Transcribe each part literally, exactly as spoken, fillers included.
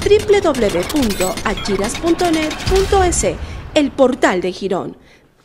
w w w punto achiras punto net punto es, el portal de Girón.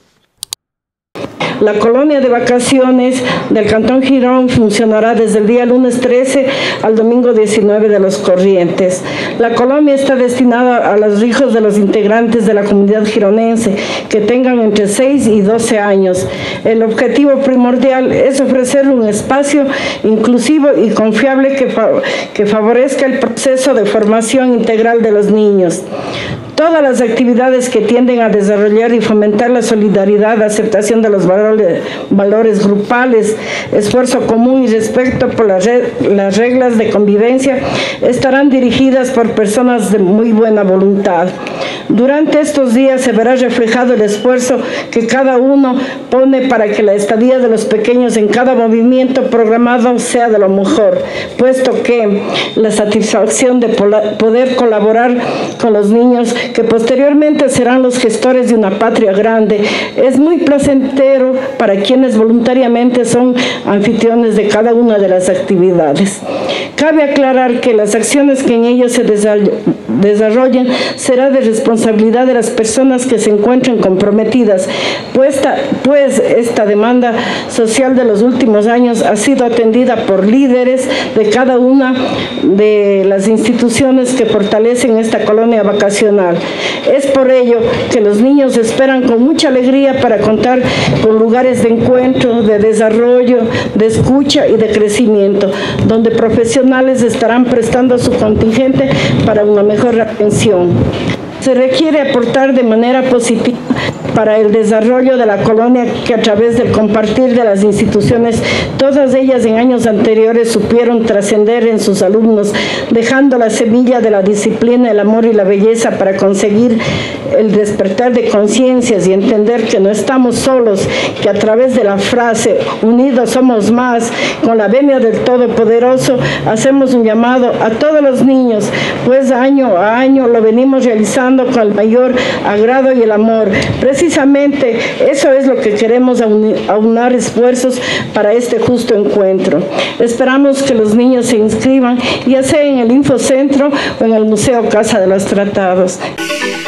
La colonia de vacaciones del Cantón Girón funcionará desde el día lunes trece al domingo diecinueve de los corrientes. La colonia está destinada a los hijos de los integrantes de la comunidad gironense que tengan entre seis y doce años. El objetivo primordial es ofrecer un espacio inclusivo y confiable que, fa que favorezca el proceso de formación integral de los niños. Todas las actividades que tienden a desarrollar y fomentar la solidaridad, aceptación de los valores, valores grupales, esfuerzo común y respeto por las, re, las reglas de convivencia estarán dirigidas por personas de muy buena voluntad. Durante estos días se verá reflejado el esfuerzo que cada uno pone para que la estadía de los pequeños en cada movimiento programado sea de lo mejor, puesto que la satisfacción de poder colaborar con los niños que posteriormente serán los gestores de una patria grande, es muy placentero para quienes voluntariamente son anfitriones de cada una de las actividades. Cabe aclarar que las acciones que en ellos se desarrollen será de responsabilidad de las personas que se encuentren comprometidas, puesta, pues esta demanda social de los últimos años ha sido atendida por líderes de cada una de las instituciones que fortalecen esta colonia vacacional. Es por ello que los niños esperan con mucha alegría para contar con lugares de encuentro, de desarrollo, de escucha y de crecimiento, donde profesionales estarán prestando su contingente para una mejor atención. Se requiere aportar de manera positiva para el desarrollo de la colonia que a través del compartir de las instituciones, todas ellas en años anteriores supieron trascender en sus alumnos, dejando la semilla de la disciplina, el amor y la belleza para conseguir el despertar de conciencias y entender que no estamos solos, que a través de la frase unidos somos más, con la venia del Todopoderoso, hacemos un llamado a todos los niños, pues año a año lo venimos realizando con el mayor agrado y el amor. Precisamente eso es lo que queremos aunar esfuerzos para este justo encuentro. Esperamos que los niños se inscriban, ya sea en el Infocentro o en el Museo Casa de los Tratados.